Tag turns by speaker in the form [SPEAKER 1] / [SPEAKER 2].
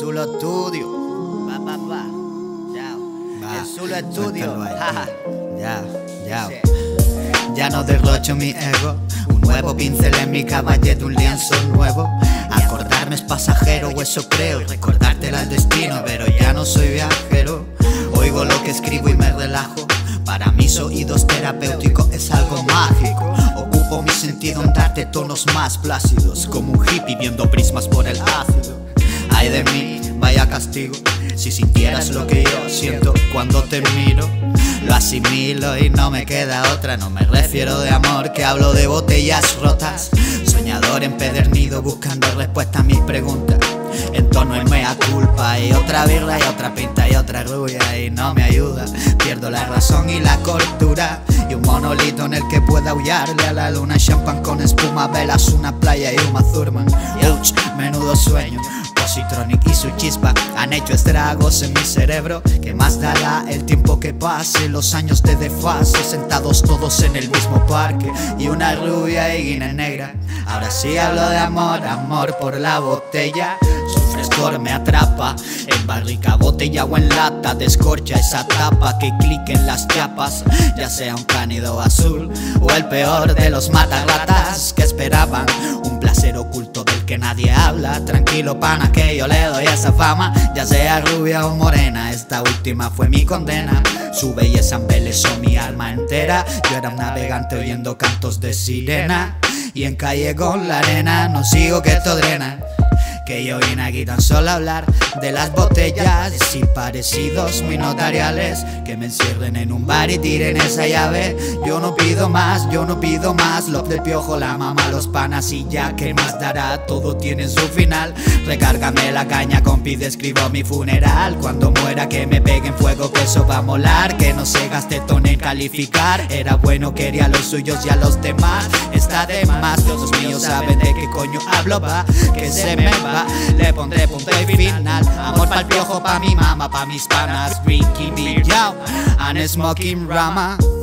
[SPEAKER 1] Zulo Estudio. El Zulo Estudio. Ya no derrocho mi ego. Un nuevo pincel en mi caballete, un lienzo nuevo. Acordarme es pasajero, o eso creo. Recordártela el destino, pero ya no soy viajero. Oigo lo que escribo y me relajo. Para mis oídos terapéutico es algo mágico. Ocupo mi sentido en darte tonos más plácidos, como un hippie viendo prismas por el ácido. Ay de mí, vaya castigo, si sintieras lo que yo siento cuando te miro. Lo asimilo y no me queda otra. No me refiero de amor, que hablo de botellas rotas. Soñador empedernido buscando respuesta a mis preguntas. En tono y mea culpa, y otra birra y otra pinta y otra rubia, y no me ayuda. Pierdo la razón y la cordura, y un monolito en el que pueda aullarle a la luna. Champán con espuma, velas, una playa y Uma Thurman. Ouch, menudo sueño. Positronic y su chispa han hecho estragos en mi cerebro. ¿Qué más dará el tiempo que pase? Los años de desfase, sentados todos en el mismo parque, y una rubia y guinea negra. Ahora sí hablo de amor, amor por la botella. Su frescor me atrapa, en barrica, botella o en lata. Descorcha esa tapa, que clique en las chapas. Ya sea un cánido azul o el peor de los matarratas que esperaban un placer oculto del que nadie habla. Tranquilo pana, que yo le doy esa fama. Ya sea rubia o morena, esta última fue mi condena. Su belleza embelezó mi alma entera. Yo era un navegante oyendo cantos de sirena, y en calle con la arena no sigo que esto drena. Que yo vine aquí tan solo a hablar de las botellas y parecidos muy notariales que me encierren en un bar y tiren esa llave. Yo no pido más, yo no pido más. Love del Piojo, la mamá, los panas y ya, ¿qué más dará? Todo tiene su final. Recárgame la caña, compi, describo mi funeral. Cuando muera que me peguen fuego, que eso va a molar. Que no se gaste tono en calificar. Era bueno, quería a los suyos y a los demás. Está de más, los míos saben de qué coño hablo, va, que se me va. Le pondré punto y final. Amor pa'l Piojo, pa' mi mamá, pa' mis panas. Drinking beer, yo, and smoking rama.